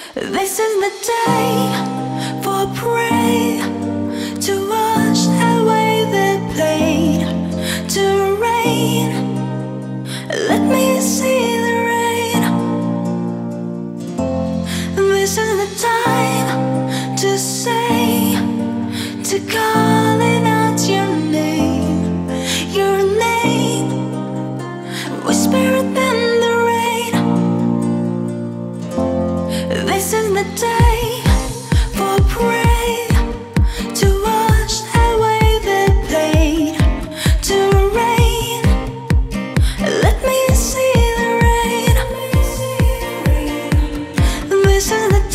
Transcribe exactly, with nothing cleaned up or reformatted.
This is the day for prayer, to wash away the pain, to rain. Let me see the rain. This is the time to say, to calling out your name, your name, whisper it in the rain. This is the day for prayer, to wash away the pain, to rain. Let me see the rain. This is the